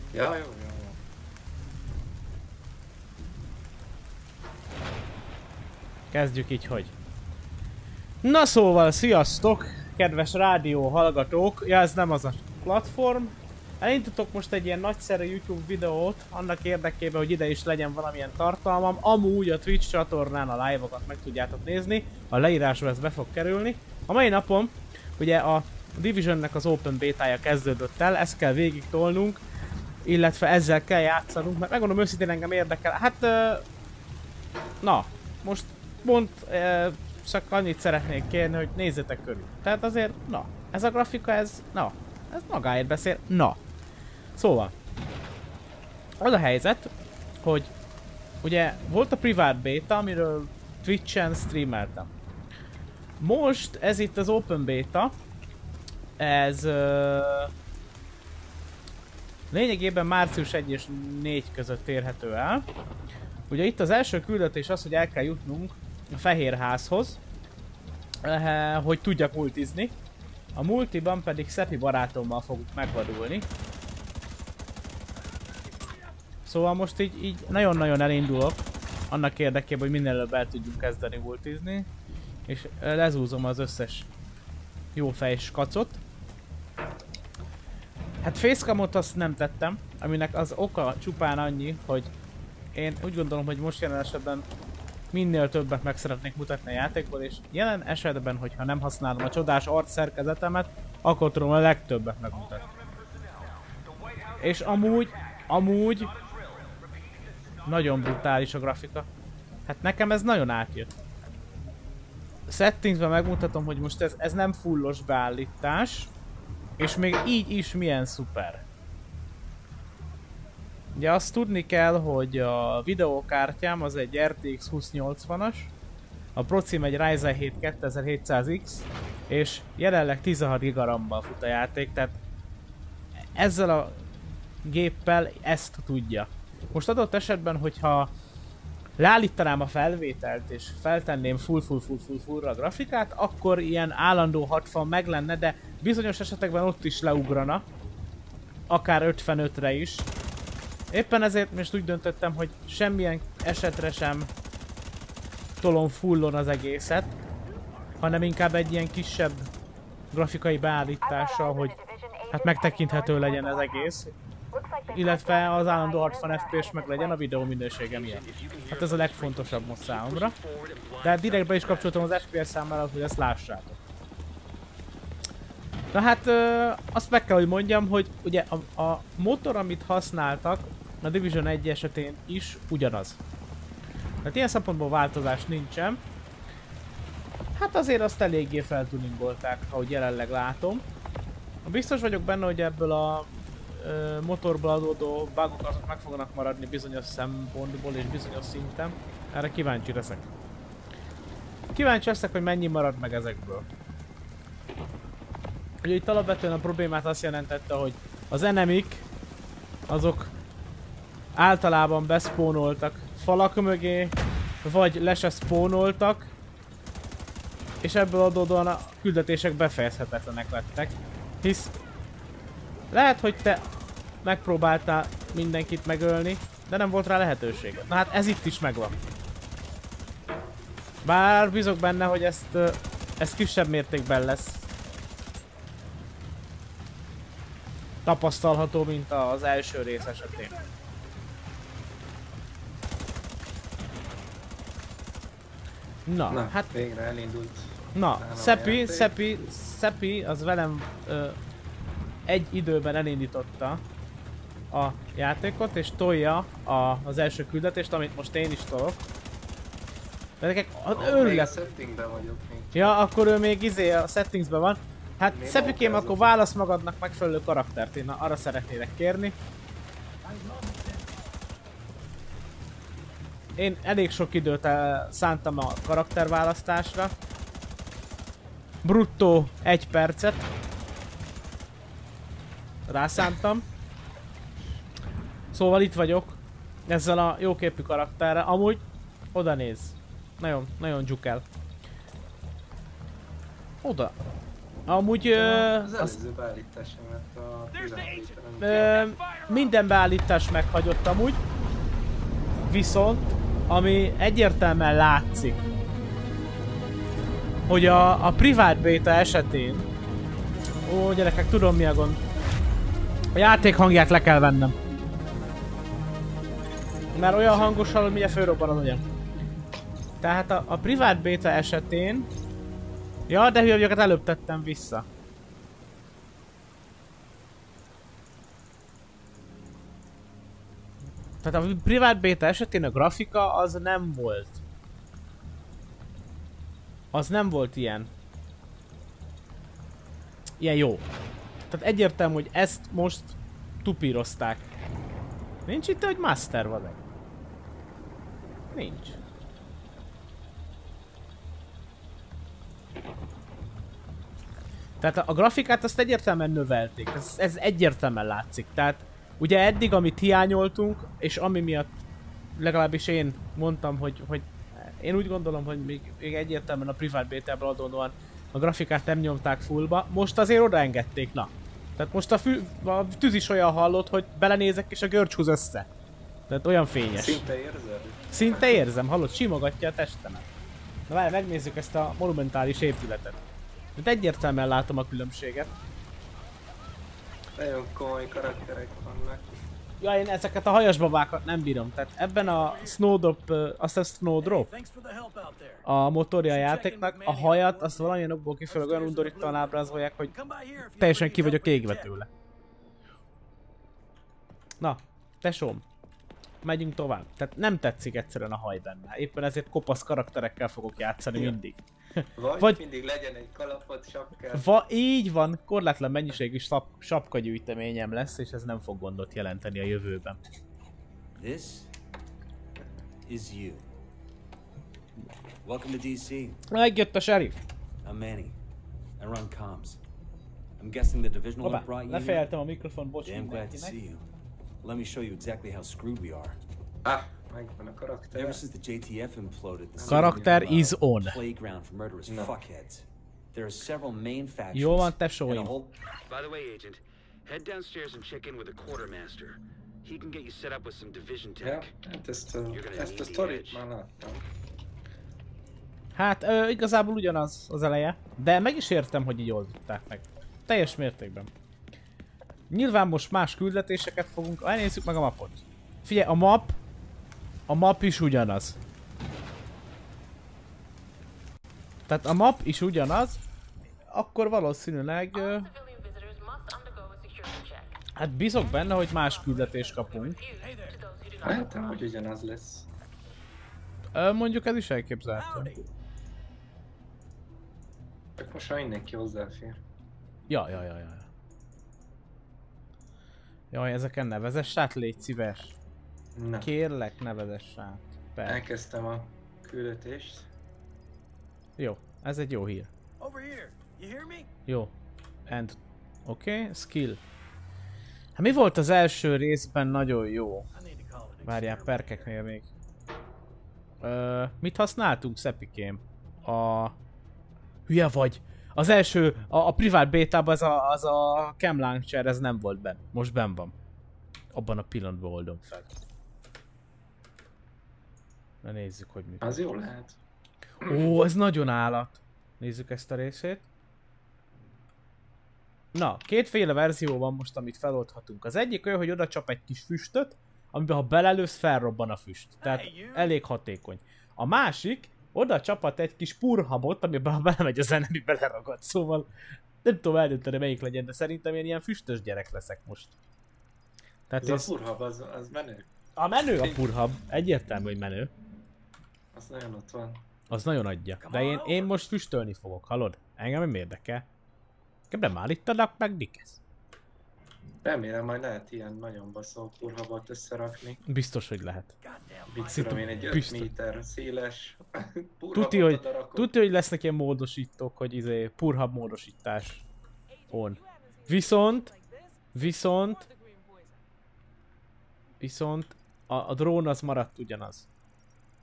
Ja, jó, jó, jó. Kezdjük így, hogy. Na szóval, sziasztok, kedves rádió hallgatók. Ja, ez nem az a platform. Elindítok most egy ilyen nagyszerű YouTube videót, annak érdekében, hogy ide is legyen valamilyen tartalmam. Amúgy a Twitch csatornán a live-okat meg tudjátok nézni, a leírásba ez be fog kerülni. A mai napon, ugye a Divisionnek az Open Beta-ja kezdődött el, ezt kell végig tolnunk, illetve ezzel kell játszanunk, mert megmondom őszintén engem érdekel. Hát, na, most pont csak annyit szeretnék kérni, hogy nézzetek körül. Tehát azért, na, ez a grafika, ez magáért beszél, na. Szóval, az a helyzet, hogy ugye volt a private beta, amiről Twitch-en streameltem. Most ez itt az open beta, ez lényegében március 1 és 4 között érhető el. Ugye itt az első küldetés az, hogy el kell jutnunk a Fehérházhoz, hogy tudjak multizni. A multiban pedig Szepi barátommal fogunk megvadulni. Szóval most így nagyon-nagyon elindulok annak érdekében, hogy minél előbb el tudjunk kezdeni multizni. És lezúzom az összes jó fejs kacot. Hát facecamot azt nem tettem, aminek az oka csupán annyi, hogy én úgy gondolom, hogy most jelen esetben minél többet meg szeretnék mutatni a játékból, és jelen esetben, hogyha nem használom a csodás arcszerkezetemet, akkor tudom a legtöbbet megmutatni. És amúgy nagyon brutális a grafika. Hát nekem ez nagyon átjött. Settingsben megmutatom, hogy most ez nem fullos beállítás, és még így is milyen szuper. Ugye azt tudni kell, hogy a videókártyám az egy RTX 2080-as, a procim egy Ryzen 7 2700X, és jelenleg 16 GB RAM-bal fut a játék, tehát ezzel a géppel ezt tudja. Most adott esetben, hogyha leállítanám a felvételt és feltenném full a grafikát, akkor ilyen állandó 60 meg lenne, de bizonyos esetekben ott is leugrana, akár 55-re is. Éppen ezért most úgy döntöttem, hogy semmilyen esetre sem tolom fullon az egészet, hanem inkább egy ilyen kisebb grafikai beállítással, hogy hát megtekinthető legyen az egész, illetve az állandó 60 FPS meg legyen a videó minősége miatt. Hát ez a legfontosabb most számomra. De hát direkt be is kapcsoltam az FPS számmal, hogy ezt lássátok. Na hát azt meg kell, hogy mondjam, hogy ugye a motor, amit használtak a Division 1 esetén is ugyanaz. Tehát ilyen szempontból változás nincsen. Hát azért azt eléggé feltuningolták, ahogy jelenleg látom. Biztos vagyok benne, hogy ebből a motorból adódó bugok azok meg fognak maradni bizonyos szempontból és bizonyos szinten. Erre kíváncsi leszek. Kíváncsi leszek, hogy mennyi marad meg ezekből. Ugye itt alapvetően a problémát azt jelentette, hogy az enemik azok általában beszpónoltak falak mögé, vagy le se spónoltak, és ebből adódóan a küldetések befejezhetetlenek lettek. Hisz lehet, hogy te megpróbáltál mindenkit megölni, de nem volt rá lehetőség. Na hát ez itt is megvan. Bár bízok benne, hogy ez kisebb mértékben lesz tapasztalható, mint az első rész esetén. Na, hát végre elindult. Na, Szepi az velem egy időben elindította a játékot, és tolja az első küldetést, amit most én is tolok. De nekek Még a settingben vagyok még. Ja, akkor ő még a settingsben van. Hát Szepikém, akkor válasz magadnak megfelelő karaktert, én arra szeretnélek kérni. Én elég sok időt szántam a karakterválasztásra. Bruttó 1 percet rászántam. Szóval itt vagyok ezzel a jóképű karakterrel. Amúgy oda néz. Nagyon dzsukel. Oda. Amúgy Az előző beállítás sem, mert a pillanatban. minden beállítás meghagyott amúgy. Viszont, ami egyértelműen látszik, hogy a private beta esetén... Ó, gyerekek, tudom mi a gond. A játék hangját le kell vennem. Mert olyan hangosan, hogy mindjárt fölrobban az agyam. Tehát a private beta esetén... Ja, de hülyebbeket előbb tettem vissza. Tehát a private beta esetén a grafika az nem volt. Az nem volt ilyen. Ilyen jó. Tehát egyértelmű, hogy ezt most tupírozták. Nincs itt, hogy master vagy? Nincs. Tehát a grafikát azt egyértelműen növelték. Ez egyértelműen látszik. Tehát ugye eddig, amit hiányoltunk, és ami miatt legalábbis én mondtam, hogy én úgy gondolom, hogy még egyértelműen a private beta-ből adódóan a grafikát nem nyomták fullba, most azért odaengedték, na. Tehát most a tűz is olyan hallott, hogy belenézek és a görcs húz össze. Tehát olyan fényes. Szinte érzed? Szinte érzem, hallod, simogatja a testemet. Na várj, megnézzük ezt a monumentális épületet. Tehát egyértelműen látom a különbséget. Nagyon komoly karakterek vannak. Ja, én ezeket a hajas babákat nem bírom. Tehát ebben a Snowdrop, azt a Snowdrop, a motorja a játéknak, a hajat, azt valamilyen okból kifolyólag olyan undorítóan ábrázolják, hogy teljesen ki vagyok égve tőle. Na, tesóm, megyünk tovább. Tehát nem tetszik egyszerűen a haj benne. Éppen ezért kopasz karakterekkel fogok játszani mindig. Vagy mindig legyen egy kalapot, sapkát. Így van, korlátlan mennyiségű sapkagyűjteményem lesz, és ez nem fog gondot jelenteni a jövőben. This is you. Welcome to DC. Megjött a sheriff. I'm Manny. I run comms. I'm guessing the divisional Hoppá, brought you here. lefejeltem a mikrofon, bocs Damn glad to see mindenkinek. you. Let me show you exactly how screwed we are. Ah, megvan a karakter. Ever since the JTF imploded, the Karakter is on. playground for murderous No. fuckheads. There are several main factions. Jó van, and a tesóim. whole... By the way, Agent, head downstairs and check in with the quartermaster. He can get you set up with some division Ja, tech. hát ezt a sztorit már láttam. Hát igazából ugyanaz az eleje, de meg is értem, hogy így oldották meg. Teljes mértékben. Nyilván most más küldetéseket fogunk... Elnézzük meg a mapot. Figyelj, a map is ugyanaz. Tehát a map is ugyanaz, akkor valószínűleg... Hát bízok benne, hogy más küldetést kapunk. Hát, hogy ugyanaz lesz. Mondjuk ez is elképzelhető. Csak most már mindenki hozzáfér. Ja. Jaj, ezeken ne vezess át, légy szíves. Na, Kérlek, ne vezess át. Persze. elkezdtem a küldetést. Jó, ez egy jó hír. Jó. End. Oké, skill. Hát mi volt az első részben nagyon jó? Várjál, perkeknél még. Mit használtunk, Szepikém? Hülye vagy! Az első, a private bétában az a cam launcher, ez nem volt benne. Most benn van. Abban a pillanatban oldom fel. Na nézzük, hogy mi. Az jó lehet. Ó, ez nagyon állat. Nézzük ezt a részét. Na, kétféle verzió van most, amit feloldhatunk. Az egyik olyan, hogy oda csap egy kis füstöt, amiben ha belelősz, felrobban a füst. Tehát elég hatékony. A másik, oda csapat egy kis purhabot, amiben ha belemegy a zene, ami beleragad. Szóval nem tudom eldönteni, melyik legyen, de szerintem én ilyen füstös gyerek leszek most. Tehát Ez a purhab, az menő. A menő a purhab. Egyértelmű, hogy menő. Az nagyon ott van. Az nagyon adja. De én most füstölni fogok, hallod? Engem nem érdekel. Nem állítanak meg, Dikesz. Remélem majd lehet ilyen nagyon baszó purhabot összerakni. Biztos, hogy lehet. Mit tudom én, egy 5 Biztos. méter széles Tudja, purhabot hogy lesznek ilyen módosítók, hogy purhab módosítás on. Viszont a drón az maradt ugyanaz.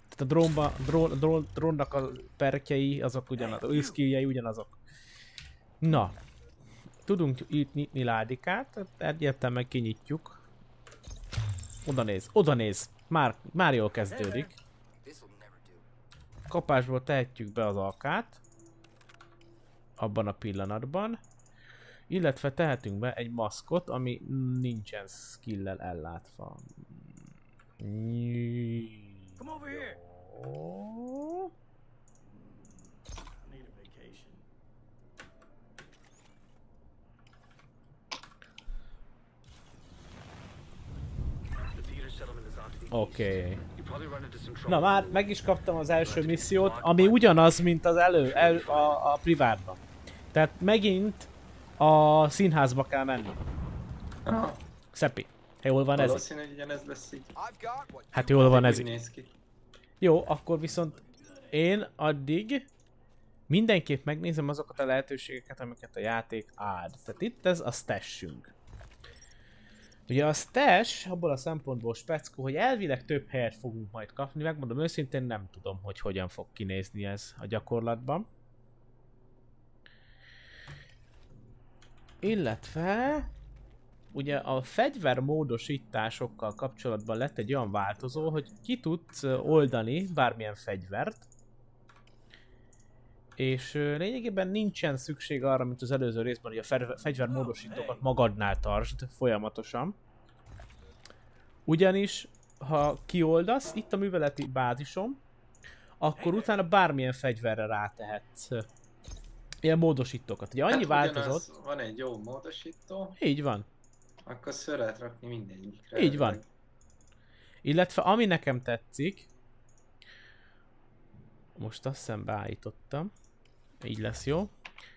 Tehát a drónnak a perkjei azok ugyanaz, a skilljei ugyanazok. Na. Tudunk itt nyitni ládikát, egyértelműen kinyitjuk. Oda néz, oda néz. Már jól kezdődik. Kapásból tehetjük be az alkát. Abban a pillanatban. Illetve tehetünk be egy maszkot, ami nincsen skill-lel ellátva. Come over here. Jó. Need a vacation. The theater settlement is off to the east. Oké. You probably run into some trouble. Na már meg is kaptam az első missziót, ami ugyanaz, mint az a privátban. Tehát megint a színházba kell menni. Aha, Szepi, jól van ez? valószínű, hogy ugyanez lesz így. Hát jól van ez. Úgy néz ki. Jó, akkor viszont én addig mindenképp megnézem azokat a lehetőségeket, amiket a játék ad. Tehát itt ez a stashünk. Ugye a stash abból a szempontból speckó, hogy elvileg több helyet fogunk majd kapni, megmondom őszintén nem tudom, hogy hogyan fog kinézni ez a gyakorlatban. Illetve ugye a fegyvermódosításokkal kapcsolatban lett egy olyan változó, hogy ki tudsz oldani bármilyen fegyvert. És lényegében nincsen szükség arra, mint az előző részben, hogy a fegyvermódosítókat magadnál tartsd folyamatosan. Ugyanis, ha kioldasz itt a műveleti bázisom, akkor utána bármilyen fegyverre rátehetsz ilyen módosítókat. Ugye annyi változott... Ugyanaz, van egy jó módosító, Így van. akkor ször lehet rakni mindegyikre. Így van. Illetve ami nekem tetszik, most azt hiszem beállítottam, így lesz jó.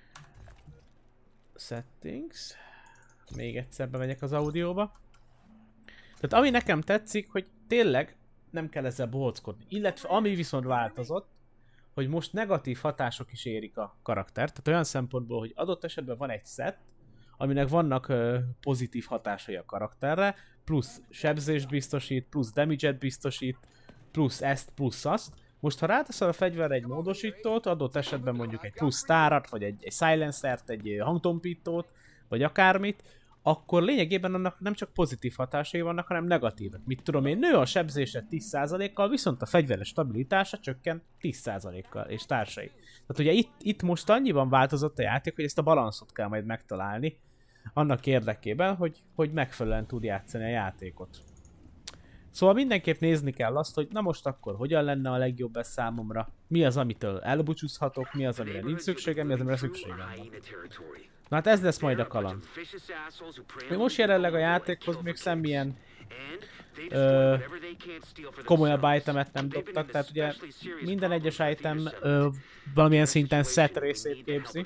Settings. Még egyszer bemegyek az audióba. Tehát ami nekem tetszik, hogy tényleg nem kell ezzel bohóckodni. Illetve ami viszont változott, hogy most negatív hatások is érik a karaktert. Tehát olyan szempontból, hogy adott esetben van egy set, aminek vannak pozitív hatásai a karakterre, plusz sebzést biztosít, plusz damage-et biztosít, plusz ezt, plusz azt. Most ha ráteszel a fegyverre egy módosítót, adott esetben mondjuk egy plusz tárat, vagy egy silencert, egy hangtompítót, vagy akármit, akkor lényegében annak nem csak pozitív hatásai vannak, hanem negatívak. Mit tudom én, nő a sebzése 10%-kal, viszont a fegyveres stabilitása csökken 10%-kal, és társai. Tehát ugye itt most annyiban változott a játék, hogy ezt a balanszot kell majd megtalálni, annak érdekében, hogy megfelelően tud játszani a játékot. Szóval mindenképp nézni kell azt, hogy na most akkor hogyan lenne a legjobb ez számomra, mi az, amitől elbúcsúzhatok, mi az, amire nincs szükségem, mi az, amire szükségem van. Na hát ez lesz majd a kaland. Még most jelenleg a játékhoz még semmilyen komolyabb itemet nem dobtak, tehát ugye minden egyes item valamilyen szinten set részét képzi.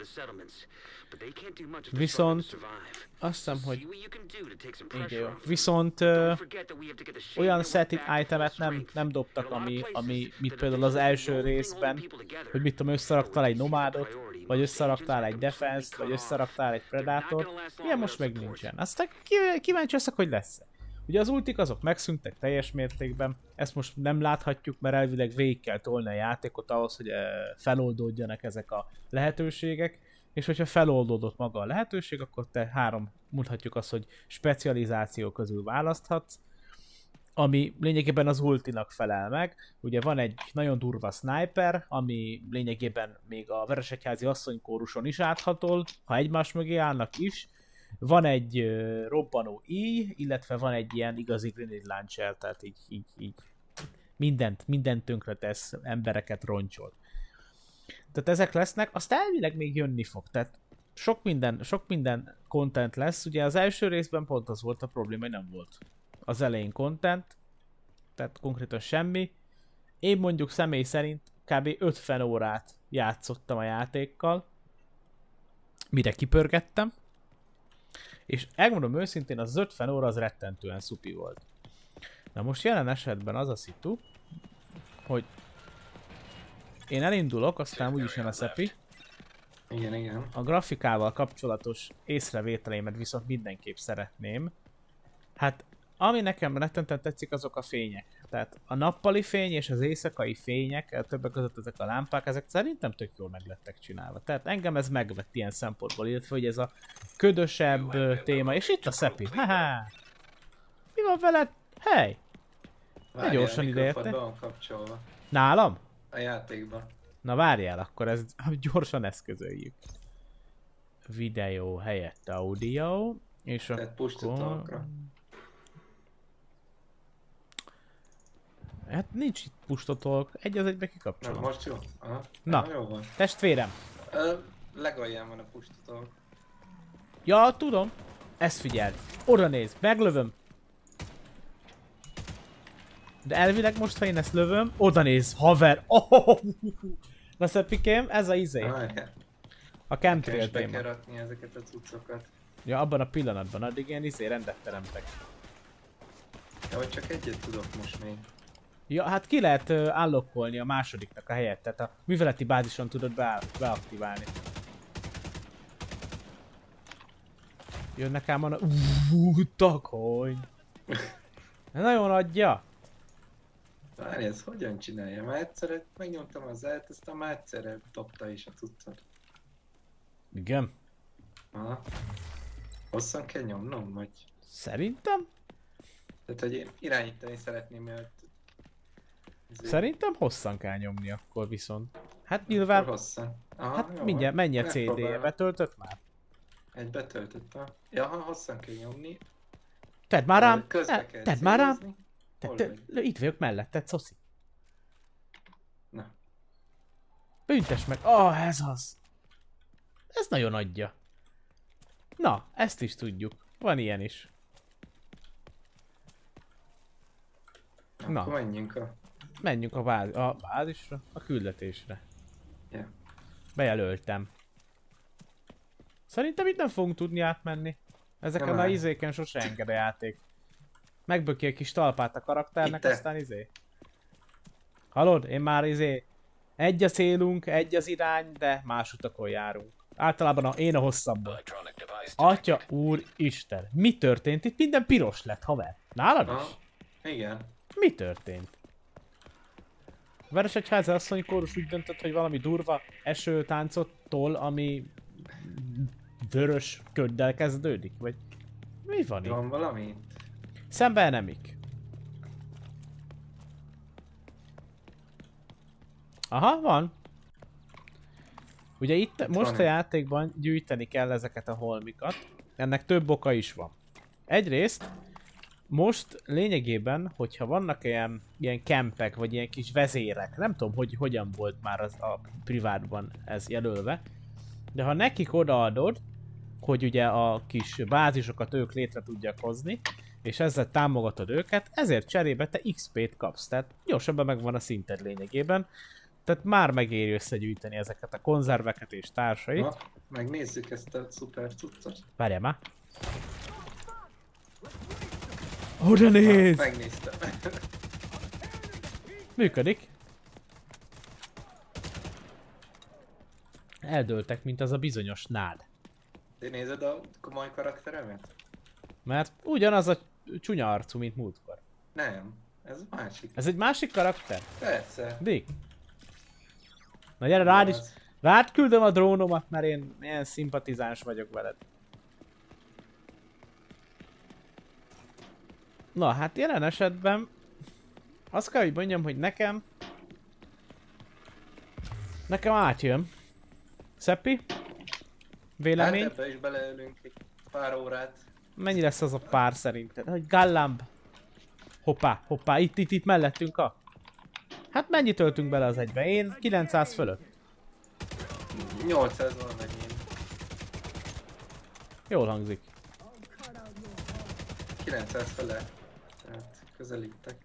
Viszont azt hiszem, hogy így jó. Viszont olyan set itemet nem dobtak, ami mit például az első részben, hogy mit tudom, összeraktál egy nomádot, vagy összeraktál egy defense-t, vagy összeraktál egy predátort. Ilyen most meg nincsen. Aztán kíváncsi leszek, hogy lesz. Ugye az ultik azok megszűntek teljes mértékben, ezt most nem láthatjuk, mert elvileg végig kell tolni a játékot ahhoz, hogy feloldódjanak ezek a lehetőségek, és hogyha feloldódott maga a lehetőség, akkor te mondhatjuk azt, hogy specializáció közül választhatsz, ami lényegében az ultinak felel meg. Ugye van egy nagyon durva sniper, ami lényegében még a veresegyházi asszonykóruson is áthatol, ha egymás mögé állnak is. Van egy robbanó íj, illetve van egy ilyen igazi grenade launcher, tehát így mindent tönkre tesz, embereket roncsol. Tehát ezek lesznek, azt elvileg még jönni fog, tehát sok minden content lesz. Ugye az első részben pont az volt a probléma, hogy nem volt az elején content, tehát konkrétan semmi. Én mondjuk személy szerint kb. 50 órát játszottam a játékkal, mire kipörgettem, és elmondom őszintén, az 50 óra az rettentően szupi volt. Na most jelen esetben az a szitu, hogy én elindulok, aztán úgyis jön a szepi. Igen. A grafikával kapcsolatos észrevételeimet viszont mindenképp szeretném. Hát, ami nekem rettentően tetszik, azok a fények. Tehát a nappali fény és az éjszakai fények, többek között ezek a lámpák, ezek szerintem tök jól meg lettek csinálva. Tehát engem ez megvett ilyen szempontból, illetve hogy ez a ködösebb téma. És itt a Szepi. Haha! Mi van veled? Hely! Ne gyorsan ideérte. Van kapcsolva. Nálam? A játékban. Na várjál, akkor gyorsan eszközöljük. Videó helyett audio, és Tehát akkor... push-to-talkra. Hát nincs itt push-to-talk, egy az egybe Na, kikapcsolom. most jó? Aha. Na. Jó van. Testvérem! Legalján van a push-to-talk. Ja, tudom. Ezt figyeld. Oda néz, meglövöm. De elvileg most, ha én ezt lövöm, oda néz, haver. Oh! Na Szepikém, ez a izé. A chemtrail Be kell téma. rakni ezeket a cuccokat. Ja, abban a pillanatban, addig ilyen izé rendet teremtek. Ja, hogy csak egyet tudok most még. Ja, hát ki lehet állokkolni a másodiknak a helyet, tehát a műveleti bázison tudod beaktiválni. Jönnek ám a... takony! Nagyon adja! Várj, ez hogyan csinálja? Már egyszer megnyomtam az E-t, aztán már egyszerre dobta is a cuccot. Igen. Aha. Hosszan kell nyomnom, vagy? Szerintem? Tehát, hogy én irányítani szeretném, mert... Szerintem hosszan kell nyomni akkor viszont. Hát nyilván... Hosszan. Aha, Hát jó mindjárt van. menj a CD-je, Megpróbálom. betöltött már? Egy betöltöttem. Ja, ha hosszan kell nyomni. Tedd már rám! Közbe kell Tedd már rám! célozni. Hol vagy? Itt vagyok melletted, szoszi. Na. Büntess meg! Ez az! Ez nagyon adja. Na, ezt is tudjuk. Van ilyen is. Na. Akkor menjünk a... Menjünk a bázisra, a küldetésre. Ja. Bejelöltem. Szerintem itt nem fogunk tudni átmenni. Ezeken Nem a áll. izéken sose enged a játék. Megböki egy kis talpát a karakternek, Itt te. aztán izé. Hallod? Én már izé... Egy a célunk, egy az irány, de más utakon járunk. Általában én a hosszabban. Atya úr Isten, mi történt? Itt minden piros lett, haver. Nálad is? Aha. Igen. Mi történt? A Veresegyházi asszony kórus úgy döntött, hogy valami durva esőtáncot tol, ami vörös köddel kezdődik? Vagy mi van itt? Van valami? Szembe enemik. Aha, van. Ugye itt most van a játékban gyűjteni kell ezeket a holmikat. Ennek több oka is van. Egyrészt most lényegében, hogyha vannak ilyen kempek, vagy ilyen kis vezérek, nem tudom, hogy hogyan volt már az a privátban ez jelölve, de ha nekik odaadod, hogy ugye a kis bázisokat ők létre tudják hozni, és ezzel támogatod őket, ezért cserébe te XP-t kapsz, tehát gyorsabban megvan a szinted lényegében, tehát már megéri összegyűjteni ezeket a konzerveket és társait. Na, megnézzük ezt a szuper cuccot. Várjál már! Oda néz! Megnéztem. Működik. Eldőltek, mint az a bizonyos nád. Te nézed a komoly karakteremet? Mert ugyanaz a csúnya arcú, mint múltkor. Nem. Ez a másik. Ez egy másik karakter? Persze. Dick? Na gyere, rád is. Rád küldöm a drónomat, mert én ilyen szimpatizáns vagyok veled. Na, hát jelen esetben azt kell, hogy mondjam, hogy nekem átjön. Szeppi? Vélemény? Hát ebbe is beleölünk egy pár órát. Mennyi lesz az a pár szerinted? Hogy Gallamb. Hoppá, itt mellettünk a... Hát mennyit töltünk bele az egybe? Én 900 fölött. 800 valamennyi. Jól hangzik. 900 fele. Tehát közelítek.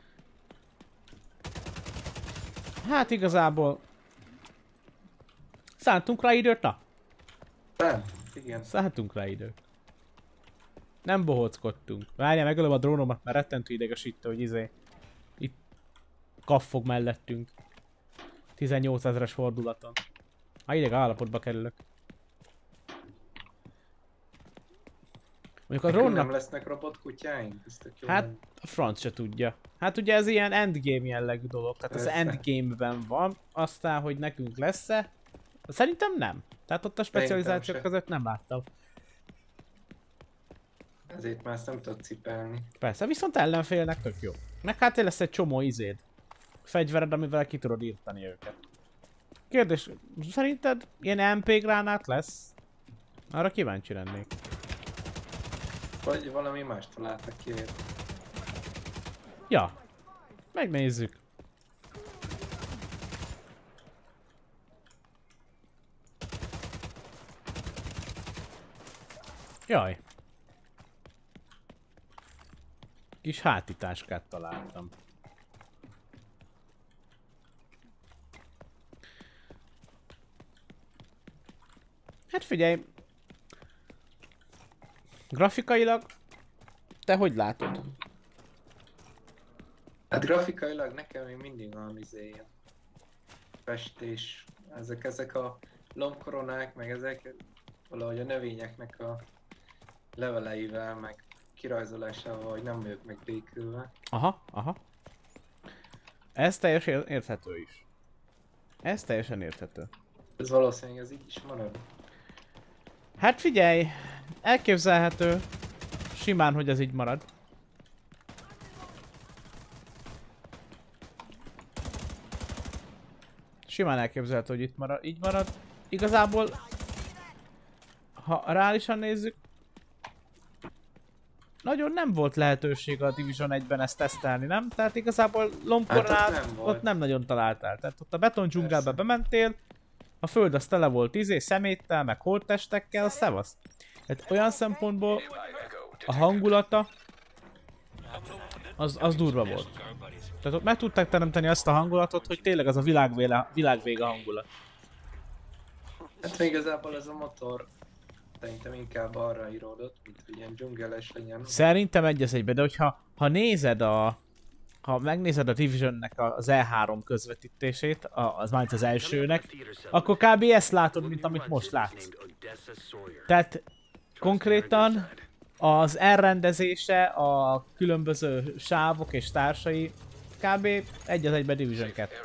Hát igazából... Szántunk rá időt, na? Nem, igen. Szántunk rá időt. Nem bohóckodtunk. Várjál, megölöm a drónomat, mert rettentő idegesítő, hogy izé... Itt... kaffog mellettünk. 18 000-es fordulaton. Már ideg állapotba kerülök. Mondjuk a Nekünk nem drónnak, lesznek robotkutyáink? Ez tök jó hát lenne. a franc se tudja. Hát ugye ez ilyen endgame jellegű dolog, tehát az Persze. endgame-ben van, aztán, hogy nekünk lesz-e, szerintem nem. Tehát ott a specializációk se. között nem láttam. Ezért már ezt nem tudod cipelni. Persze, viszont ellenfélnek tök jó. Meg hát lesz egy csomó izéd. Fegyvered, amivel ki tudod írtani őket. Kérdés, szerinted ilyen MP gránát lesz? Arra kíváncsi lennék. Vagy valami más találtak ki. Ja, megnézzük. Jaj. Kis hátitáskát találtam. Hát figyelj. Grafikailag te hogy látod? Hát grafikailag nekem még mindig valami ilyen festés, ezek a lombkoronák, meg ezek valahogy a növényeknek a leveleivel, meg kirajzolásával, hogy nem vagyok meg békülve. Aha, aha. Ez teljesen érthető is. Ez teljesen érthető. Ez valószínűleg ez így is marad. Hát figyelj, elképzelhető simán, hogy ez így marad. Simán elképzelhető, hogy itt marad, így marad. Igazából, ha reálisan nézzük, nagyon nem volt lehetőség a Division 1-ben ezt tesztelni, nem? Tehát igazából lombkoronát Hát ott nem nagyon találtál. Tehát ott a beton dzsungelbe bementél, a föld az tele volt szeméttel, meg holttestekkel, szevasz. Tehát olyan szempontból a hangulata az durva volt. Tehát ott meg tudták teremteni azt a hangulatot, hogy tényleg az a világvége hangulat. Hát még igazából ez a motor szerintem inkább arra íródott, mint hogy ilyen dzsungeles legyen. Szerintem egy az egybe, de hogyha nézed ha megnézed a Divisionnek az E3 közvetítését, az már az elsőnek, akkor kb. Ezt látod, mint amit most látsz. Tehát konkrétan az elrendezése, a különböző sávok és társai kb. Egy az egybe Division 2.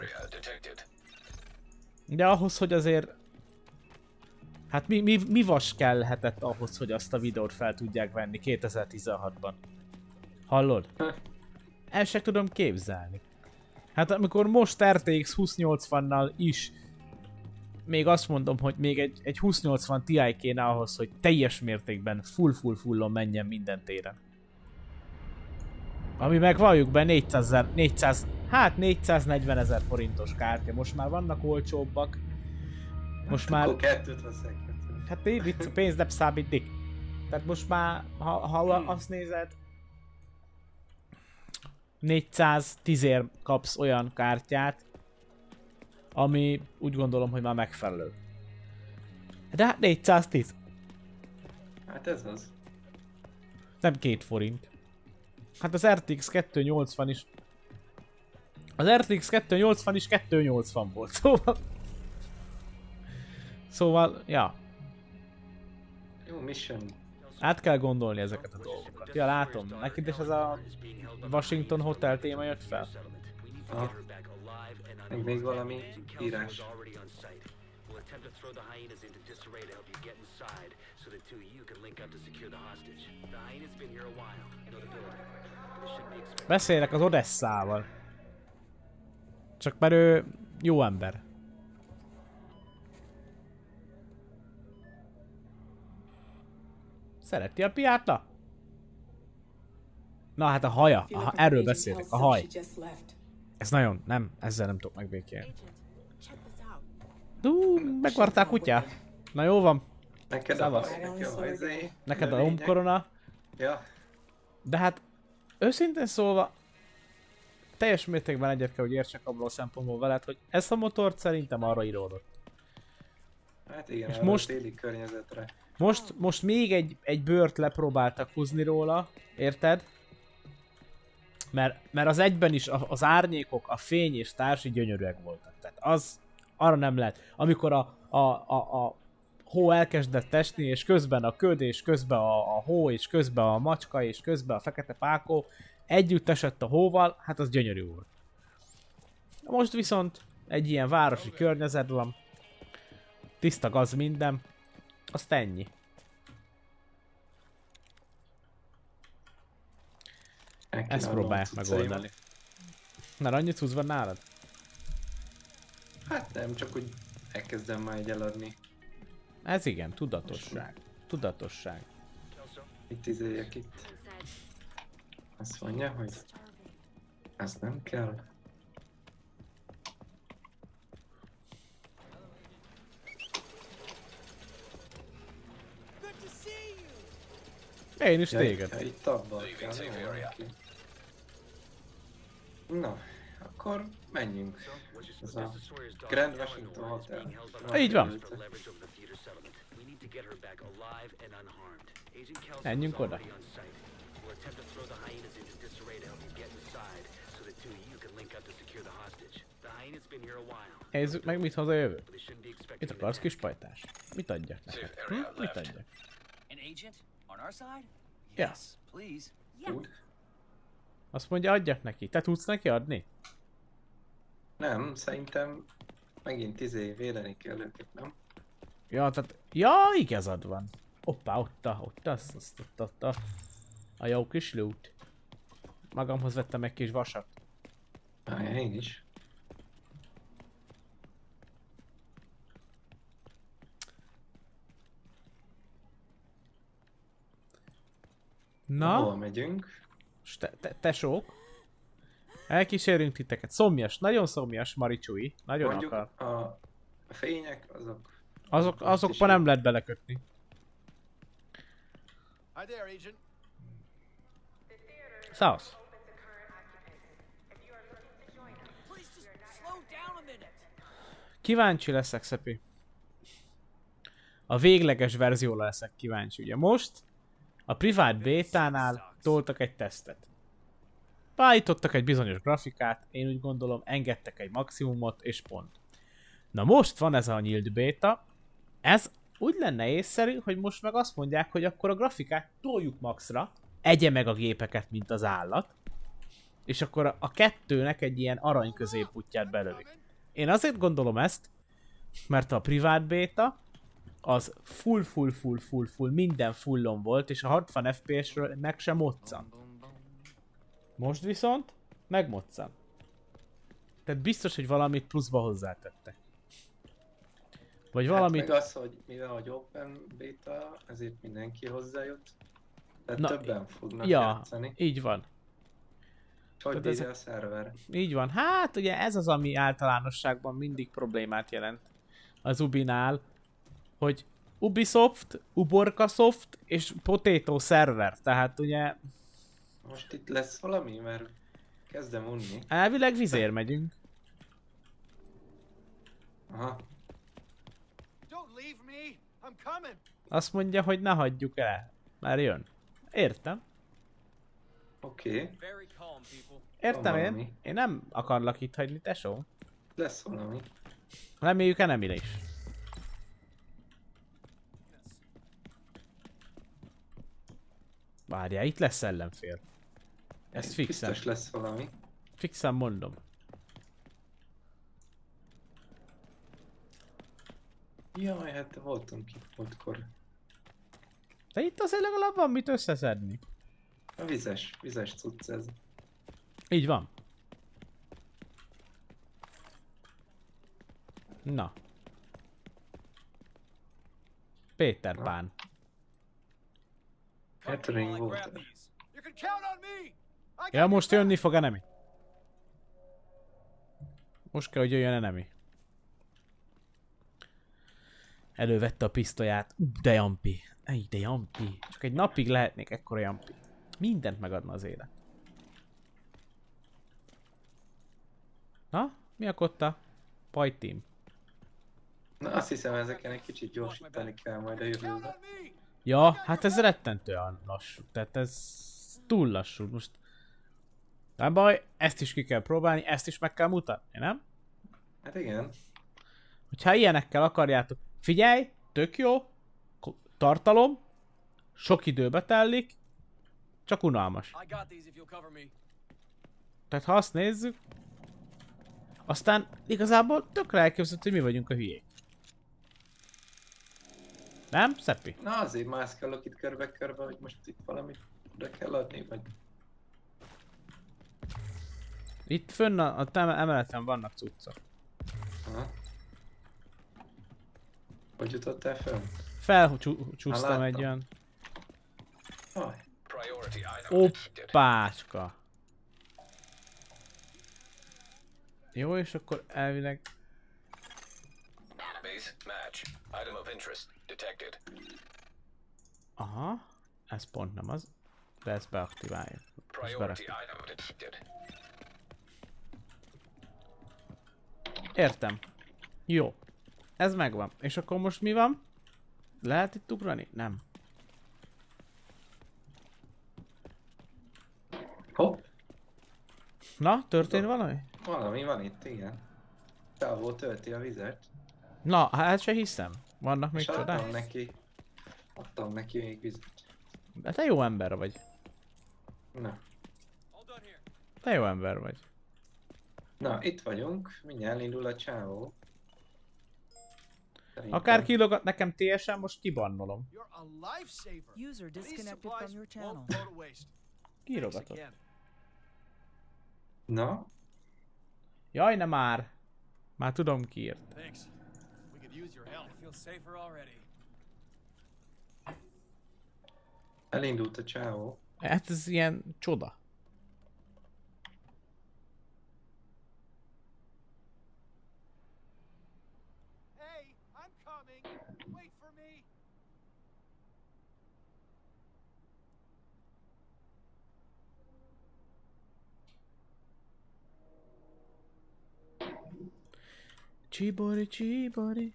De ahhoz, hogy azért... Hát mi vas kellhetett ahhoz, hogy azt a videót fel tudják venni 2016-ban? Hallod? El sem tudom képzelni. Hát amikor most RTX 2080-nal is még azt mondom, hogy még egy 2080 Ti kéne ahhoz, hogy teljes mértékben fullon menjen minden téren. Ami meg valljuk be 440 000 forintos kártya. Most már vannak olcsóbbak. Most már... Akkor kettőt veszek. Hát vicc, a pénz nem számít. Tehát most már, ha azt nézed, 410 ér kapsz olyan kártyát, ami úgy gondolom, hogy már megfelelő. De hát 410. Hát ez az. Nem 2 forint. Hát az RTX 280 is... Az RTX 280 is 280 volt, szóval... Szóval, ja. Jó, mission. Át kell gondolni ezeket a dolgokat. Ja, látom. Neked is ez a Washington Hotel téma jött fel? Aha. Még valami írás. Beszélek az Odesszával. Csak mert ő jó ember. Szereti a piátla? Na hát a haja. Erről beszélek. A haj. Ez nagyon... Nem, ezzel nem tudok megbékélni. Megvartál kutyát? Na jó van. Neked a haj, nekem a izé. Neked a lombkorona. Ja. De hát őszintén szólva teljes mértékben egyet kell, hogy értsek abból a szempontból veled, hogy ezt a motort szerintem arra íródott. Hát igen, és arra most, a téli környezetre. Most még egy bőrt lepróbáltak húzni róla, érted? Mert az egyben is az árnyékok, a fény és társi gyönyörűek voltak. Tehát az arra nem lehet. Amikor a hó elkezdett esni, és közben a köd, és közben a hó, és közben a macska, és közben a fekete pákó együtt esett a hóval, hát az gyönyörű volt. Most viszont egy ilyen városi környezet van, tiszta gaz minden, azt ennyi. Ezt próbálják megoldani. Mert annyit húz van nálad? Hát nem, csak úgy elkezdem majd eladni. Ez igen, tudatosság. Tudatosság. Itt izéljek itt. Azt mondja, hogy ezt nem kell. Én is téged. Ja, itt abban kell. Na, akkor menjünk. Ez a Grand Washington Hotel. Így van. Menjünk oda. Nézzük meg, mit haza jövő. Mit akarsz, kis pajtás? Mit adjak neked? Mit adjak? Ja. Azt mondja, adjak neki. Te tudsz neki adni? Nem, szerintem megint védeni kell őket, nem? Ja, tehát... Ja, igazad van. Hoppá, ott a jó kis loot. Magamhoz vettem egy kis vasat. Én is. Na? Hol megyünk? Tesók. Elkísérünk titeket. Szomjas, nagyon szomjas Maricsui. Nagyon mondjuk akar. A fények azok... Azokba nem lehet belekötni. Szász. Kíváncsi leszek, Szepi. A végleges verzióra leszek kíváncsi. Ugye most a privát bétánál toltak egy tesztet. Beállítottak egy bizonyos grafikát, én úgy gondolom engedtek egy maximumot, és pont. Na most van ez a nyílt béta, ez úgy lenne észszerű, hogy most meg azt mondják, hogy akkor a grafikát toljuk maxra, egye meg a gépeket, mint az állat, és akkor a kettőnek egy ilyen arany középútját belövik. Én azért gondolom ezt, mert a privát béta az full, minden fullon volt, és a 60 FPS-ről meg sem moccant. Most viszont megmoccan. Tehát biztos, hogy valamit pluszba hozzátettek. Vagy valamit... Hát meg az, hogy mivel hogy open beta, ezért mindenki hozzájut. Tehát többen fognak játszani. Így van. Hogy bírja a szerver. Így van. Hát ugye ez az, ami általánosságban mindig problémát jelent az Ubinál, hogy Ubisoft, Uborkasoft és Potato Server, tehát ugye... Most itt lesz valami, mert kezdem unni. Elvileg vizér megyünk. Aha. Azt mondja, hogy ne hagyjuk el, mert jön. Értem. Oké. Értem én. Én nem akarlak itt hagyni, tesó. Lesz valami. Reméljük enemire is. Várjál, itt lesz ellenfél. Ezt fixem. Biztos lesz valami. Fixem mondom. Jaj, hát voltunk itt múltkor. De itt azért legalább van mit összeszedni. A vizes cucc ez. Így van. Na. Péter Pán. Catering water. Ja, most jönni fog enemi. Most kell, hogy jöjjön enemi. Elővette a pisztolyát. De jampi. Ej, de jampi. Csak egy napig lehetnék ekkora jampi. Mindent megadna az élet. Na? Mi a kotta? Pajtim. Na azt hiszem ezeken egy kicsit gyorsítani kell majd a jövőben. Ja, hát ez rettentően lassú. Tehát ez túl lassú. Most nem baj, ezt is ki kell próbálni, ezt is meg kell mutatni, nem? Hát igen. Hogyha ilyenekkel akarjátok... Figyelj! tök jó, tartalom, sok időbe tellik, csak unalmas. I got these if you'll cover me. Tehát ha azt nézzük, aztán igazából tökre elképzelhető, hogy mi vagyunk a hülyék. Nem, Szeppi? Na azért mászkálok itt körbe-körbe, hogy most itt valamit oda kell adni, vagy... Itt fönn a emeleten vannak cuccok. Aha. Hogy jutottál föl? Felcsúsztam egy olyan... Aj. Oppácska. Jó, és akkor elvileg... Base match. Item of interest detected. Aha, ez pont nem az, de ezt beaktiválja. Priority item detected. Értem. Jó. Ez megvan. És akkor most mi van? Lehet itt ugrani? Nem. Hopp. Na, történt valami? Valami van itt, igen. Távol tölti a vizet. Na, hát se hiszem. Vannak még És adtam csodák? neki... Adtam neki még vizet. De te jó ember vagy. Na. Te jó ember vagy. Na, itt vagyunk. Mindjárt elindul a csávó. Szerintem. Akár kilógat nekem TSM, most kibannolom. You're a lifesaver. User These disconnected supplies from your won't channel. go to waste. Kirogatok. Again. Na? Jaj, ne már! Már tudom ki írt. Thanks. We could use your help. I feel safer already. Elindult a csávó. Hát ez ilyen csoda. Hey, I'm coming. Wait for me. Csibori, csibori.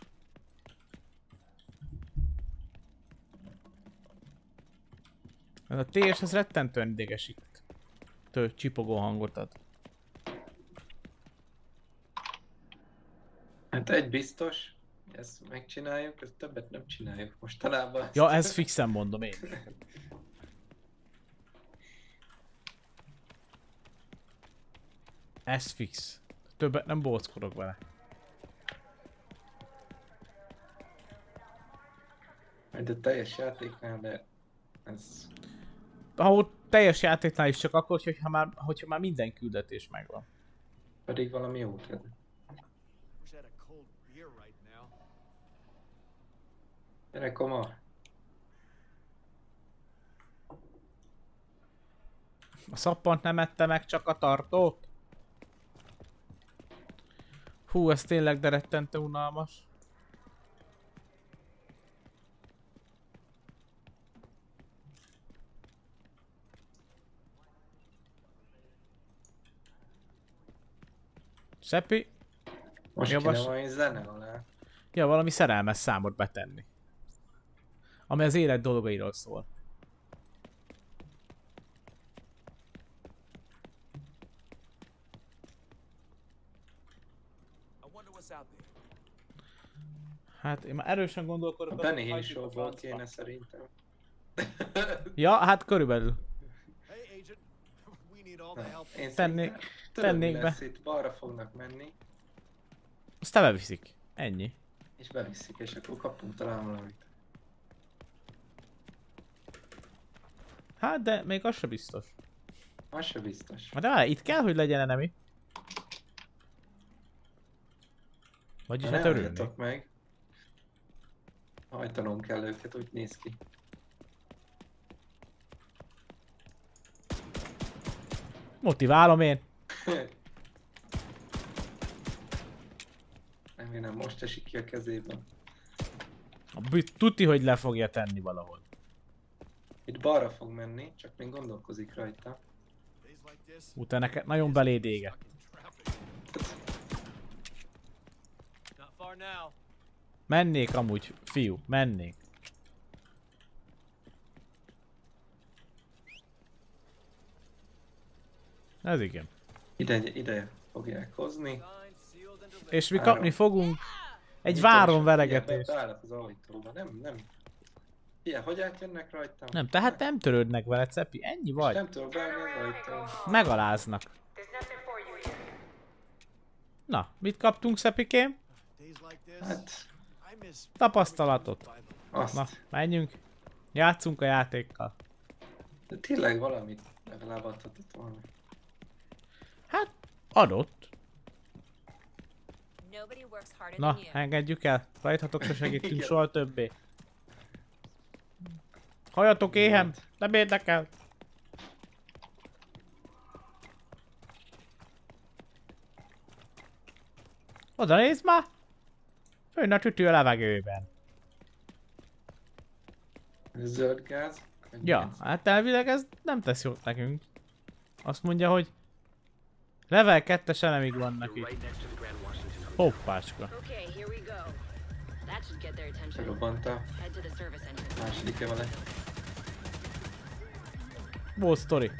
Ez a TS, ez rettentően idegesít. Csipogó hangot ad. Hát egy biztos, ezt megcsináljuk, ezt többet nem csináljuk mostanában. Ja, ez fixen mondom én. Ez fix. Többet nem bóckodok vele. Majd a teljes játéknál, de ez... Ahol teljes játéknál is csak akkor, hogyha már minden küldetés megvan. Pedig valami jót ad. Wish I had a cold beer right now. Gyere, koma! A szappant nem ette meg, csak a tartót? Hú, ez tényleg de rettentő unalmas. Szeppi? Most Javas- kéne valami zene alá. Ja, valami szerelmes számot betenni. Ami az élet dolgairól szól. I wonder what's out there. Hát én már erősen A gondolkodok. Benny azon, Hill hagyjuk a Show-ból francba. kéne szerintem. Ja, hát körülbelül. Hey, agent. We need all the help. Én Tennék- szerintem- tudod, mi tennék be. lesz itt, balra fognak menni, Azt te beviszik. Ennyi. és beviszik, és akkor kapunk talán valamit. Hát de még az se biztos. Az se biztos. De várj, itt kell, hogy legyen enemi. Vagyis Ha hát ne örülnék. halljatok meg. Hajtanom kell őket, úgy néz ki. Motiválom én. Remélem most esik ki a kezében. Tuti, hogy le fogja tenni valahol. Itt balra fog menni, csak még gondolkozik rajta. Days like this. Utána neked nagyon beléd éget. Traffic. Not far now. Mennék amúgy, fiú, mennék. Ez igen. Ide fogják hozni. Signed, sealed, and delivered. És mi Három. kapni fogunk Egy váron veregetés. Beállok az ajtóba, nem. Ilyen, hogy átjönnek rajtam? Nem, tehát nem törődnek vele, Cepi, ennyi És vagy. nem tudok beállni az ajtón. Megaláznak. Na, mit kaptunk, Szepikém? Days like this, Hát, I miss Tapasztalatot. azt. Na, menjünk. Játszunk a játékkal. De tényleg valamit legalább adhatott volna. Hát, adott. Nobody works harder Na, than you. engedjük el. Rajthatok, se segítünk Igen. soha többé. Halljatok éhen, nem érdekel. Oda nézd már! Fönn a tütő a levegőben. Zöld gáz. vagy Ja, mi ez? hát elvileg ez nem tesz jót nekünk. Azt mondja, hogy level 2-es enemig vannak You're itt. right next to the Grand Washington. Hoppácska. Okay, here we go. That should get their attention. Berobbant a Head to the service entrance. második emelet. Volt sztori.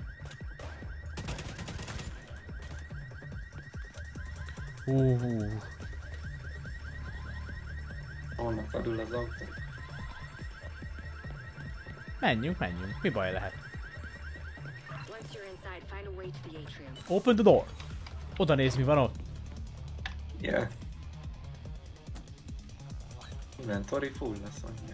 Holnap adul az autó. Menjünk, menjünk. Mi baj lehet? Once you're inside, find a way to the atrium. Open the door. Oda nézd, mi van ott. Yeah. Inventory full lesz, mondja.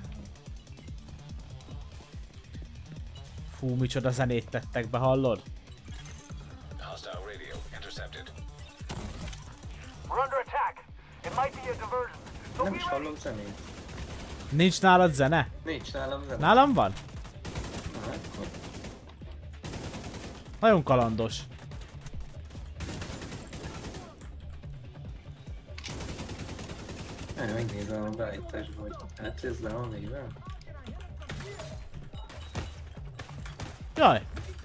Fú, micsoda zenét tettek be, hallod? Hostile radio intercepted. We're under attack. It might be a diversion. So Nem be is ready. hallom zenét. Nincs nálad zene? Nincs nálam zene. Nálam van? Na, hát, akkor Nagyon kalandos. megnézem a beállításba, hogy hát ez le van véve. Jaj!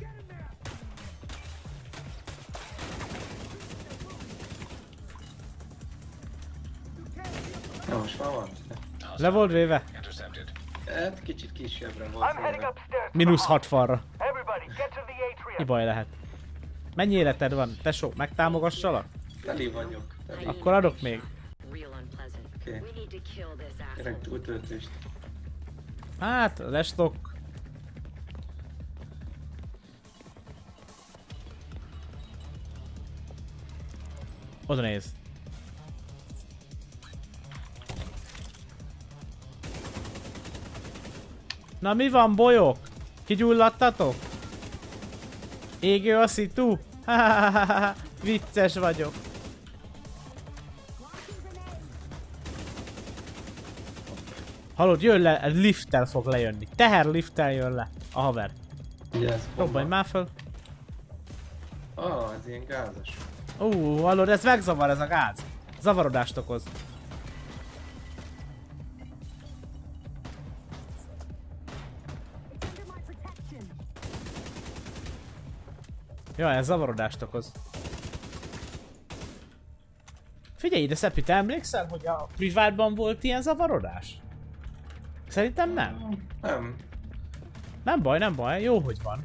Na most már van. Le volt véve? Intercepted. Hát kicsit kisebbre volt I'm heading véve. upstairs. to Mínusz the 6 falra. hall. Everybody, get to the Mi atrium. baj lehet? Mennyi életed van? Tesó, megtámogassalak? Teli vagyok. Teli. Akkor adok még. Real unpleasant. Oké. We need to kill this asshole. Kérek túltöltést. Hát, lestok. Oda néz. Na mi van, bolyok? Kigyulladtatok? Égő a szitu? Vicces vagyok. Hallod, jön le, lifttel fog lejönni. Teherlifttel jön le a haver. Ugye ez Robbanj bomba. már föl. Ez ilyen gázos. Hallod, ez megzavar, ez a gáz. Zavarodást okoz. Ja, ez zavarodást okoz. Figyelj ide, Szepi, te emlékszel, hogy a privátban volt ilyen zavarodás? Szerintem nem. Nem. Nem baj, jó, hogy van.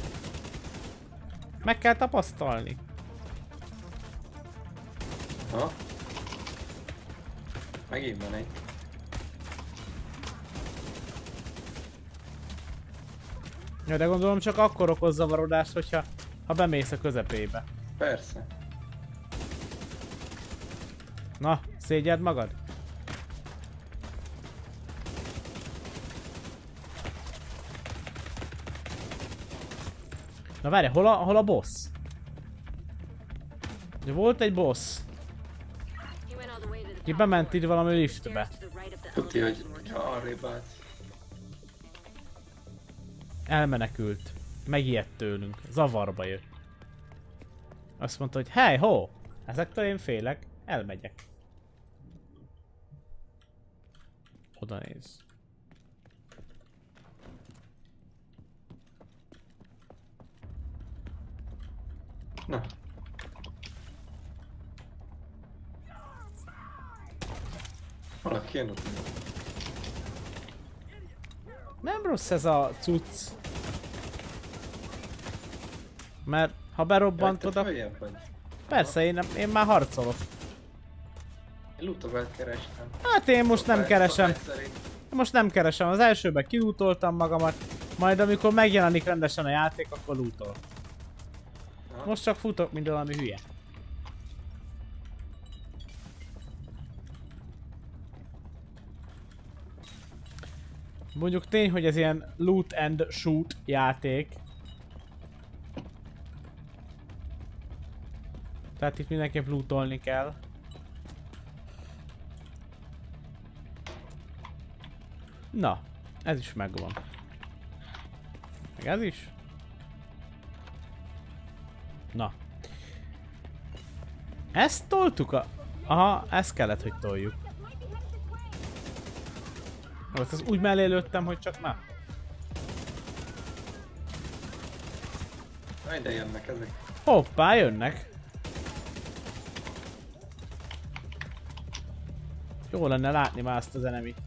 Meg kell tapasztalni. Ha? Megint van egy. Ja, de gondolom csak akkor okoz zavarodást, hogyha bemész a közepébe. Persze. Na, szégyeld magad. Na várj, hol a boss? Ja, volt egy boss. He went all the way to the Ki top bement floor. itt valami liftbe. Stairs to the right of the Tudja, hogy elevation ha arrébb állt. Elmenekült. Megijedt tőlünk. Zavarba jött. Azt mondta, hogy hey ho! Ezektől én félek. Elmegyek. Oda néz. Na. Valaki jön ott. Nem rossz ez a cucc. Mert ha berobbantod, Te följebb vagy. persze én már harcolok. Lootokat kerestem. Hát én most nem keresem. Szokás szerint. Most nem keresem. Az elsőben kilootoltam magamat, majd amikor megjelenik rendesen a játék, akkor lootolok. Aha. Most csak futok, mint valami hülye. Mondjuk tény, hogy ez ilyen loot and shoot játék. Tehát itt mindenképp lootolni kell. Na, ez is megvan. Meg ez is. Na. Ezt toltuk a... Aha, ezt kellett, hogy toljuk. Most ezt úgy mellé lőttem, hogy csak na. Na, ide jönnek ezek. Hoppá, jönnek. Jó lenne látni már azt az enemit.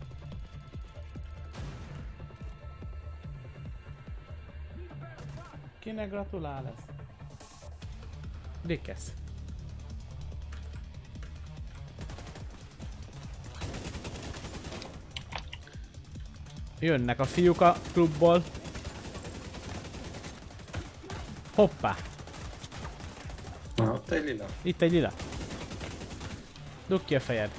Kinek gratulál ez? Dikesz. Jönnek a fiúk a klubból. Hoppá! Na, ott egy lila. Itt egy lila. Dugd ki a fejed.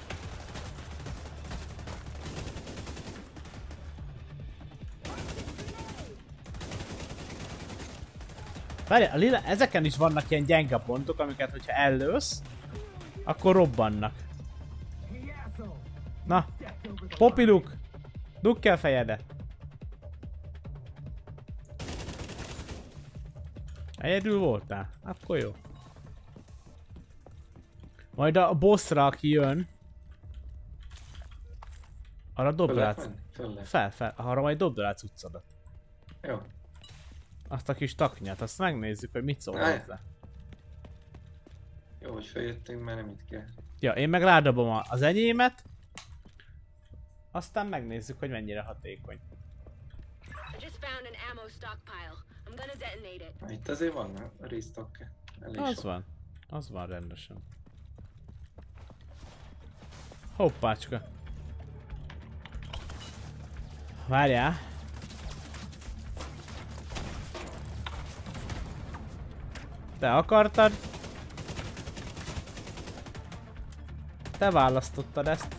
Várjál, a lila, ezeken is vannak ilyen gyenge pontok, amiket hogyha ellősz, akkor robbannak. Na, popiluk! Dugd ki a fejedet! Egyedül voltál? Akkor jó. Majd a bossra, aki jön, arra dobd rá... Fel. Arra majd dobd rá cuccodat. Jó. Azt a kis taknyát, azt megnézzük, hogy mit szól hozzá. Jó, hogy feljöttünk, mert nem itt kell. Ja, én meg rádobom az enyémet. Aztán megnézzük, hogy mennyire hatékony. I just found an ammo stockpile. I'm gonna detonate it. Na, itt azért van a restock. Elég Az sok. van. Az van rendesen. Hoppácska. Várjál. Te akartad? Te választottad ezt.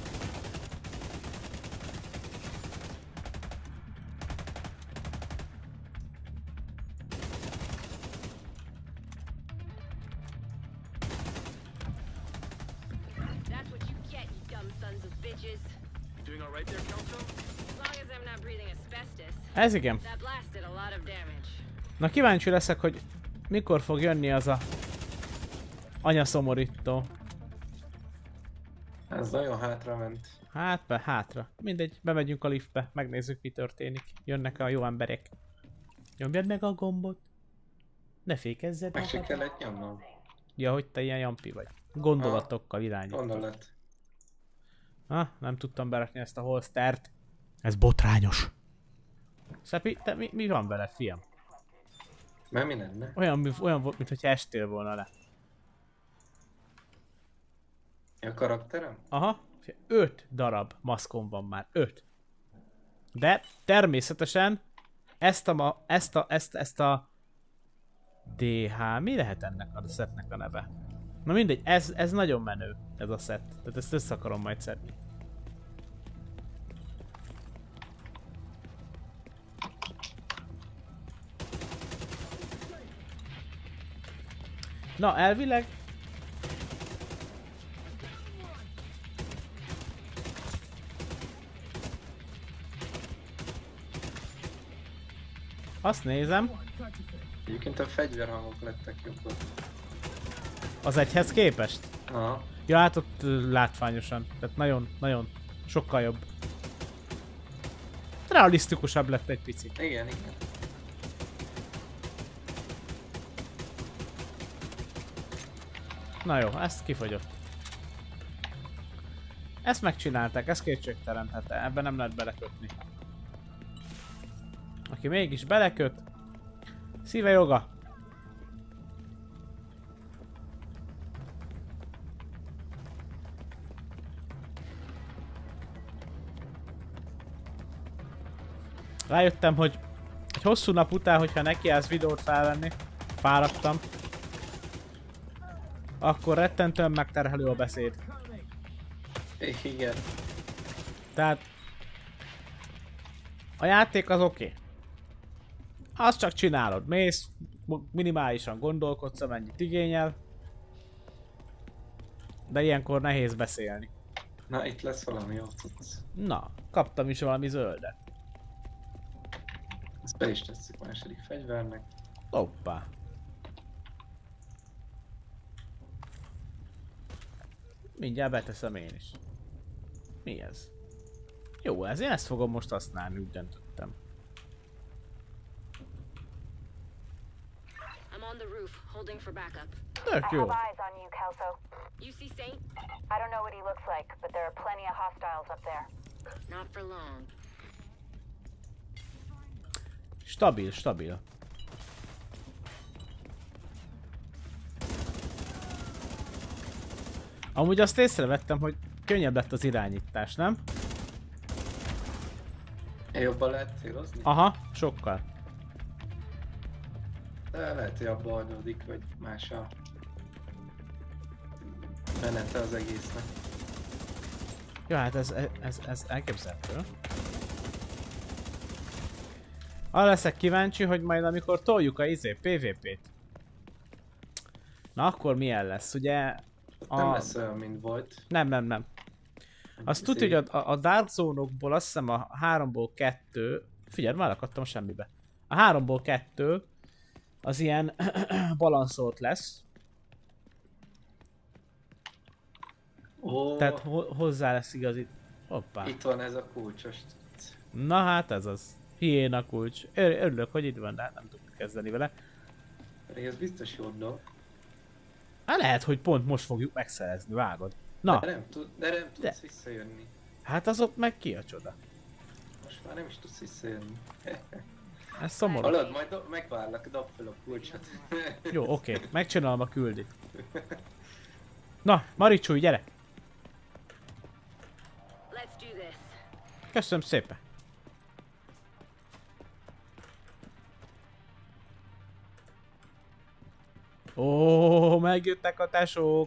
That's what you get, you dumb sons of bitches. Doing all right there, Kelso? As long as I'm not breathing asbestos. Ez igen. That blast did a lot of damage. Na kíváncsi leszek, hogy mikor fog jönni az a anyaszomorító. Ez nagyon hátra ment. Hát, hátra. Mindegy, bemegyünk a liftbe, megnézzük mi történik. Jönnek a jó emberek. Nyomjad meg a gombot. Ne fékezzed Meg se magad. kellett nyomnom. Ja, hogy te ilyen jampi vagy. Gondolatokkal irányítod. Gondolat. Nem tudtam berakni ezt a holstert. Ez botrányos. Szepi, te mi van veled, fiam? Mert mi lenne? Olyan volt, mintha estél volna le. A karakterem? Aha, 5 darab maszkom van már, 5. De természetesen ezt a DH, mi lehet ennek a setnek a neve? Na mindegy, ez nagyon menő, ez a set. Tehát ezt össze akarom majd szedni. Na, elvileg... Azt nézem, Egyébként a fegyverhangok lettek jobbak. az egyhez képest. Aha. Ja, hát ott látványosan. Tehát nagyon sokkal jobb. Realisztikusabb lett egy picit. Igen. Na jó, ezt kifogyott. Ezt megcsinálták, ez kétségtelen, hát ebben nem lehet belekötni. Aki mégis beleköt, szíve joga. Rájöttem, hogy egy hosszú nap után, hogyha nekiállsz videót felvenni, fáradtam, akkor rettentően megterhelő a beszéd. Igen. Tehát a játék az oké. Azt csak csinálod, mész, minimálisan gondolkodsz, amennyit igényel, de ilyenkor nehéz beszélni. Na, itt lesz valami jó cucc. Na, kaptam is valami zöldet. Ezt be is tesszük második fegyvernek. Hoppá. Mindjárt beteszem én is. Mi ez? Jó, ez én ezt fogom most használni, úgy döntöttem. I'm on the roof, holding for backup. Tök I jó. have eyes on you, Kelso. You see Saint? I don't know what he looks like, but there are plenty of hostiles up there. Not for long. Stabil, stabil. Amúgy azt észrevettem, hogy könnyebb lett az irányítás, nem? Jobban lehet célozni? Aha, sokkal. De lehet, hogy abba adódik, hogy más a menete az egésznek. Ja, hát ez elképzelhető. Arra leszek kíváncsi, hogy majd amikor toljuk a PvP-t. Na akkor milyen lesz, ugye? Nem lesz olyan, mint volt. Nem. Azt tudja, hogy a Dark Zone-okból azt hiszem a 3-ból 2... Figyelj, már akadtam semmibe. A 3-ból 2 az ilyen balanszolt lesz. Ó, Tehát hozzá lesz igazi... Hoppá. itt van ez a kulcsos cucc. Na hát ez az. Hiéna kulcs. Örülök, hogy itt van, de hát nem tudok kezdeni vele. Pedig ez biztos jó dolog. Hát lehet, hogy pont most fogjuk megszerezni, vágod. Na, De nem tudsz visszajönni. hát az ott meg ki a csoda. Most már nem is tudsz visszajönni. Ez szomorú. Hallod, majd megvárlak, dob fel a kulcsot. Jó, oké, megcsinálom a küldit. Na, Maricsúj, gyere! Let's do this. Köszönöm szépen. Ó, megjöttek a tesók!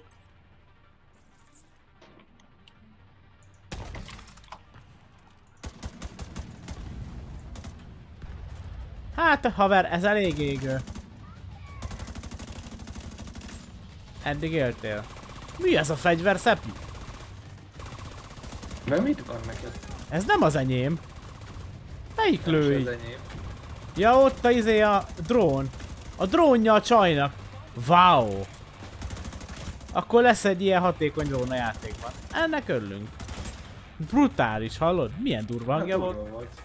Hát, haver, ez elég égő. Eddig éltél. Mi ez a fegyver, Szepi? Mert mit van neked? Ez nem az enyém. Melyik Nem is lőj? az enyém. Ja, ott a drón. A drónja a csajnak. Wow. Akkor lesz egy ilyen hatékony drón a játékban. Ennek örülünk. Brutális, hallod? Milyen durva hangja volt. Durva volt.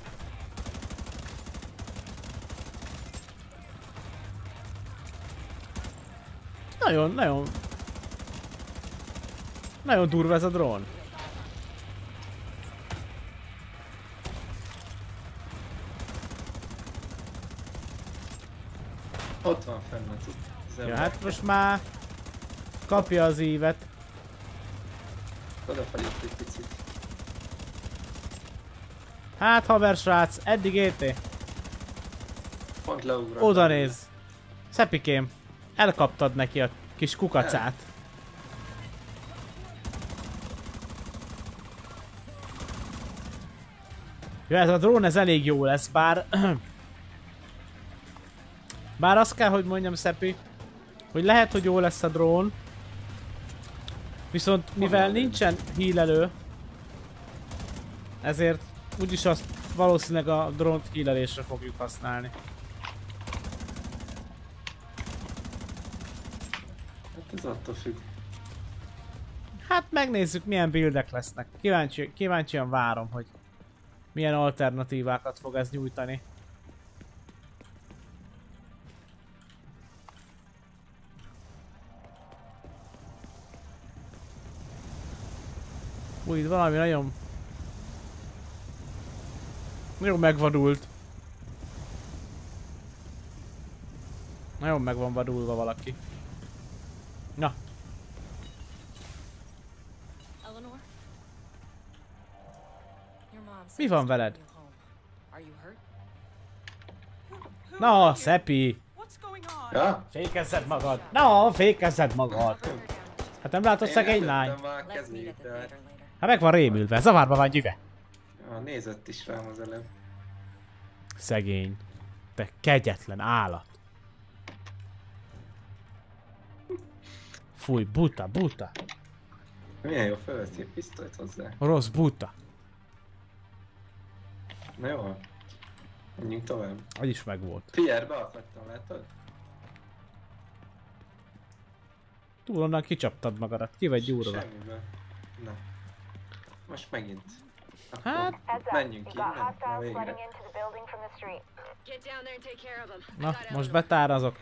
Nagyon durva ez a drón. Ott van fenn a cucc. Ja, hát most már kapja az ívet. Odafelé egy picit. Hát haver srác, eddig érté. Pont leugrott. Oda néz. Szepikém, elkaptad neki a kis kukacát. Ja, ez a drón ez elég jó lesz, bár... Bár azt kell, hogy mondjam, Szepi, hogy lehet, hogy jó lesz a drón. Viszont mivel nincsen hílelő, ezért úgyis azt valószínűleg a drónt hílelésre fogjuk használni. Hát ez attól függ. Hát megnézzük, milyen buildek lesznek. Kíváncsian várom, hogy milyen alternatívákat fog ez nyújtani. Új, itt valami nagyon megvadult. Nagyon meg van vadulva valaki. Na. Eleanor? Your mom Mi van veled? Are you hurt? Na, Szepi! What's going on? Ja? Fékezzed magad! Na, fékezzed magad! Cover her damage. Hát nem látod szegény Én lány? lelőttem már a Let's meet at kezét, the de theater later. Hát meg van rémülve, zavarba van gyüve. nézett is rám az előbb. Szegény. Te kegyetlen állat. Fúj, buta, buta. Milyen jó, felveszi a pisztolyt hozzá. Rossz buta. Na jó, menjünk tovább. Az is megvolt. Figyelj, beakadtam, látod? Túl onnan kicsaptad magadat, ki vagy gyúrva. Semmiből. Na. Most megint. Akkor Hát, menjünk innen, na végre. Get down there and take care of them. na, most betárazok.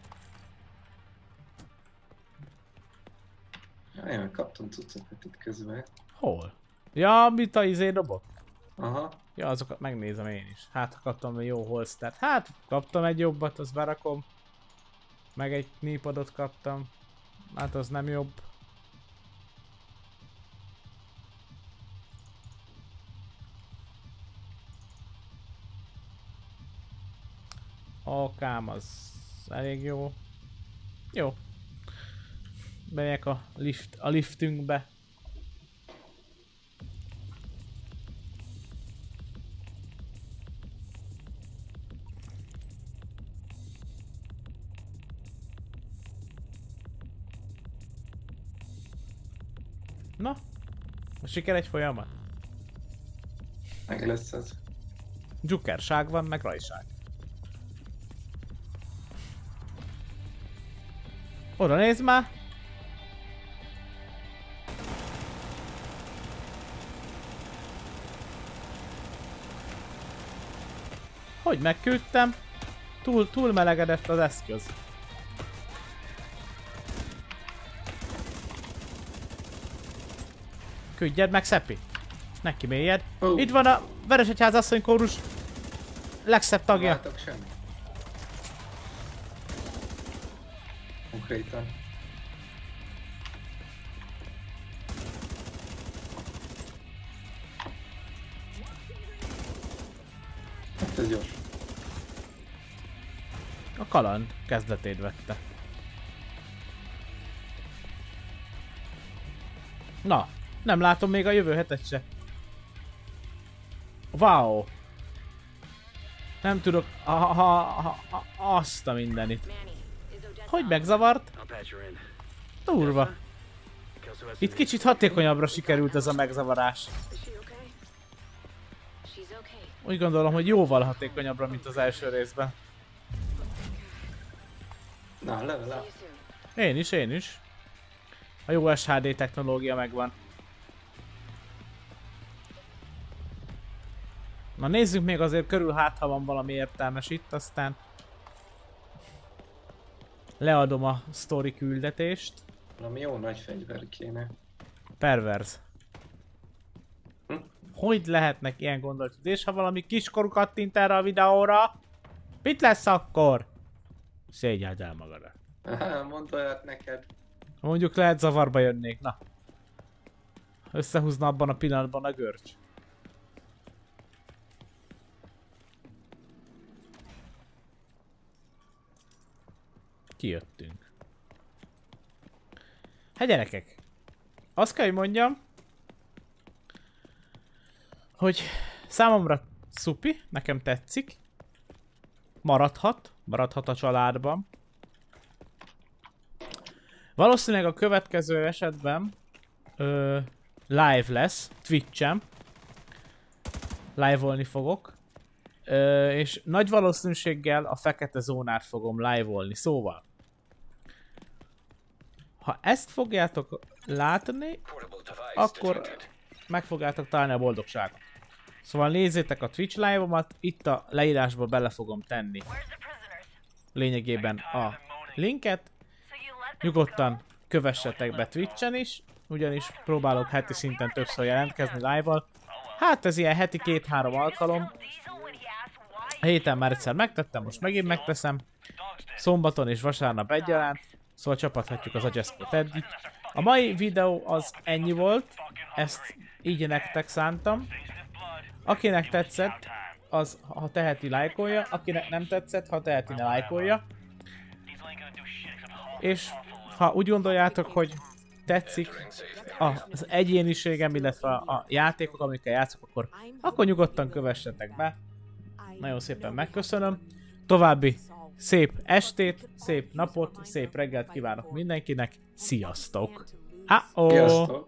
Jaj, meg kaptam cuccokat itt közben. Hol? Ja, mit a izé dobott? Aha. Ja, azokat megnézem én is. Hát, ha kaptam egy jó holstert. Hát, kaptam egy jobbat, azt berakom. Meg egy knípadot kaptam. Hát, az nem jobb. Akám, az elég jó. Jó. Bemegyek a liftünkbe. Na, a siker egy folyamat. Meg lesz az. Dzsukerság van, meg rajság. Oda nézd már! Hogy megküldtem? Túl melegedett az eszköz. Küldjed meg, Szeppi! Neki mélyed. Itt van a Veresegyház asszony kórus legszebb Nem tagja. látok semmit. Konkrétan. Hát ez gyors. A kaland kezdetét vette. Na, nem látom még a jövő hetet se. Wow! Nem tudok... Azt a mindenit. Manny, is Odessa? Hogy megzavart? I'll patch her in. Durva. Kelso has Itt some kicsit hatékonyabbra sikerült ez a megzavarás. Is she okay? She's okay. Úgy gondolom, hogy jóval hatékonyabbra, mint az első részben. Na, level See up. you soon. Én is. A jó SHD technológia megvan. Na nézzük még azért körül, hát ha van valami értelmes itt, aztán leadom a sztori küldetést. Valami jó nagy fegyver kéne. Perverz. Hogy lehetnek ilyen gondolkodás, ha valami kiskorú kattint erre a videóra? Mit lesz akkor? Szégyeld el magadra. Mondd olyat neked. Mondjuk lehet zavarba jönnék, na. Összehúzna abban a pillanatban a görcs. Kijöttünk. Hát gyerekek, azt kell, hogy mondjam, hogy számomra szupi, nekem tetszik. Maradhat a családban. Valószínűleg a következő esetben live lesz, Twitch-en. Live-olni fogok. És nagy valószínűséggel a fekete zónát fogom live-olni. Szóval, ha ezt fogjátok látni, akkor meg fogjátok találni a boldogságot. Szóval nézzétek a Twitch live-omat, itt a leírásba bele fogom tenni lényegében a linket. Nyugodtan kövessetek be Twitch-en is, ugyanis próbálok heti szinten többször jelentkezni live-val. Hát ez ilyen heti 2-3 alkalom. A héten már egyszer megtettem, most megint megteszem. Szombaton és vasárnap egyaránt, szóval csapathatjuk az agyeszkot eddig. A mai videó az ennyi volt, ezt így nektek szántam. Akinek tetszett, az ha teheti lájkolja, akinek nem tetszett, ha teheti ne lájkolja. És ha úgy gondoljátok, hogy tetszik az egyéniségem, illetve a játékok, amikkel játszok, akkor nyugodtan kövessetek be. Nagyon szépen megköszönöm. További szép estét, szép napot, szép reggelt kívánok mindenkinek. Sziasztok! Sziasztok!